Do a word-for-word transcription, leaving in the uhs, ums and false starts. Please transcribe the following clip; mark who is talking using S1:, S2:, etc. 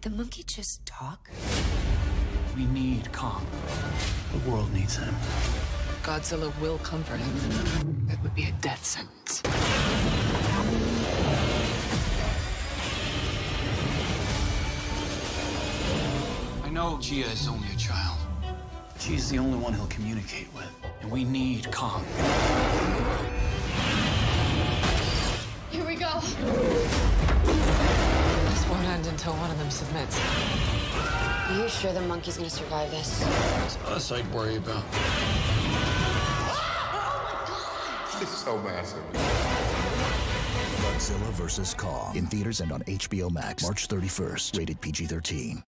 S1: Did the monkey just talk?
S2: We need Kong. The world needs him.
S3: Godzilla will come for him. That would be a death sentence.
S2: I know Gia is only a child. She's the only one he'll communicate with. And we need Kong.
S4: Here we go.
S3: This won't end until one of them submits.
S4: Are you sure the monkey's gonna survive this?
S2: It's us I'd worry about.
S5: It's so massive.
S6: Godzilla versus Kong. In theaters and on H B O Max, March thirty-first. Rated P G thirteen.